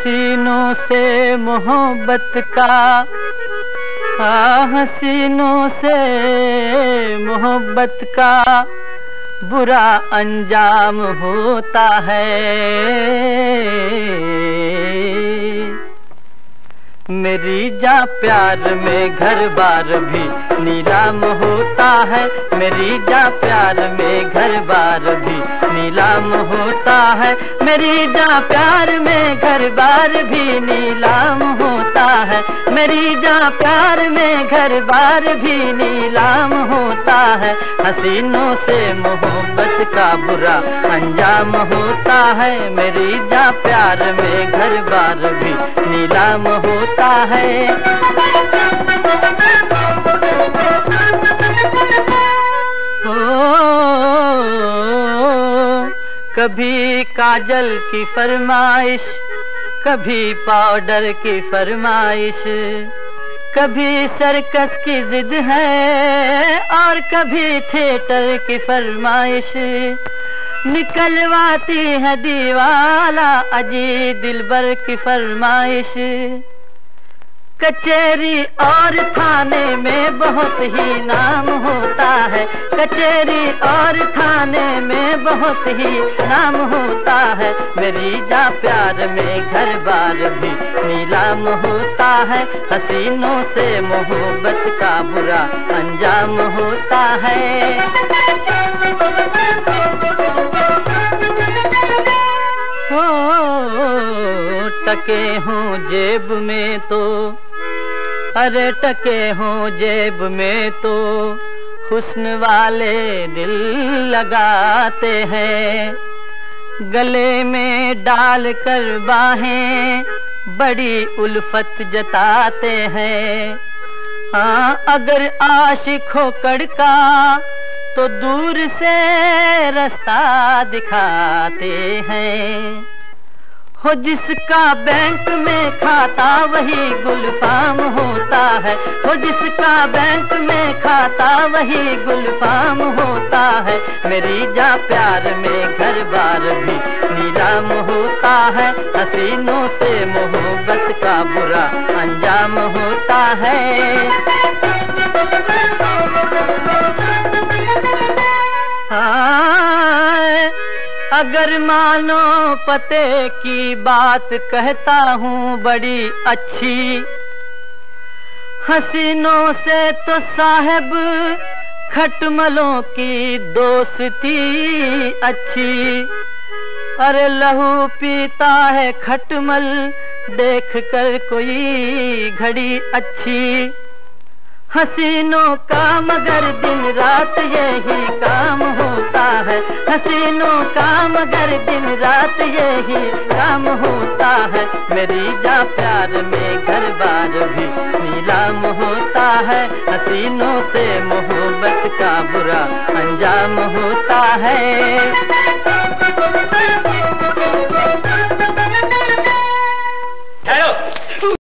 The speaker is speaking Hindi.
हसीनों से मोहब्बत का, हसीनों से मोहब्बत का बुरा अंजाम होता है। मेरी जा प्यार में घर बार भी नीलाम होता है। मेरी जा प्यार में घर बार भी नीलाम होता है। मेरी जा प्यार में घर बार भी नीलाम होता है। मेरी जा प्यार में घर बार भी नीलाम होता है। हसीनों से मोहब्बत का बुरा अंजाम होता है। मेरी जा प्यार में घर बार भी नीलाम होता है। कभी काजल की फरमाइश, कभी पाउडर की फरमाइश, कभी सर्कस की जिद है और कभी थिएटर की फरमाइश। निकलवाती है दीवाला अजी दिलबर की फरमाइश। कचहरी और थाने में बहुत ही नाम होता है। कचहरी और थाने में बहुत ही नाम होता है। मेरी जा प्यार में घर बार भी नीलाम होता है। हसीनों से मोहब्बत का बुरा अंजाम होता है। टके हों जेब में तो, अरे टके हों जेब में तो हुस्न वाले दिल लगाते हैं। गले में डाल कर बाहें बड़ी उल्फत जताते हैं। हाँ, अगर आशिक हो कड़का तो दूर से रास्ता दिखाते हैं। हो जिसका बैंक में खाता वही गुलफाम होता है। हो जिसका बैंक में खाता वही गुलफाम होता है। मेरी जा प्यार में घर बार भी नीलाम होता है। हसीनों से मोहब्बत का बुरा अंजाम होता है। अगर मानो पते की बात कहता हूँ बड़ी अच्छी, हसीनों से तो साहब खटमलों की दोस्ती अच्छी। अरे लहू पीता है खटमल देख कर कोई घड़ी अच्छी। हसीनों का मगर दिन रात यही काम होता है। हसीनों का मगर दिन रात यही काम होता है। मेरी जा प्यार में घर बार भी नीलाम होता है। हसीनों से मोहब्बत का बुरा अंजाम होता है।